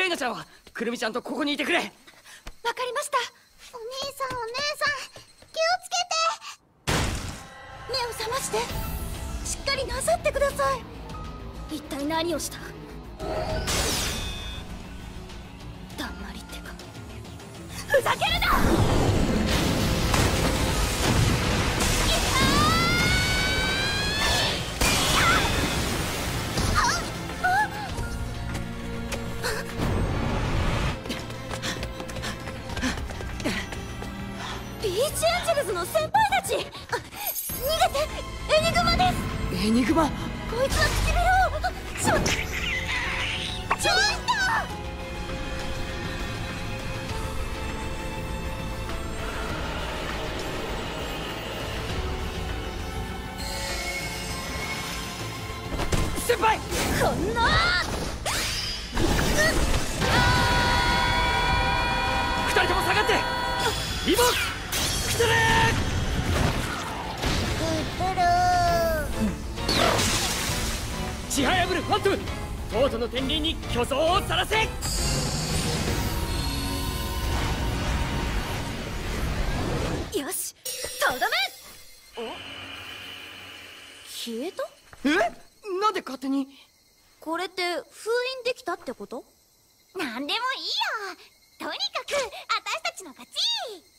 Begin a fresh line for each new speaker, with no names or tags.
レイナちゃんはくるみちゃんとここにいてくれ。わか
りました。
お兄さんお姉さん気をつけて。
目を覚まして、しっかりなさってください。一体何をした？だんまりってか、ふざけるな！ビーチエンジェルズの先輩たち！逃げて！エニグマです！
エニグマ？
こいつは唇を！ちょっと！
先輩！
こんな！
二人とも下がって！リボン！クトゥルー！ちはやぶるファントム！トートの天輪に巨像をさらせ！
よし、とどめ！消えた？
なんで勝手に？
これって封印できたってこと？
なんでもいいよ。とにかく私たちの勝ち。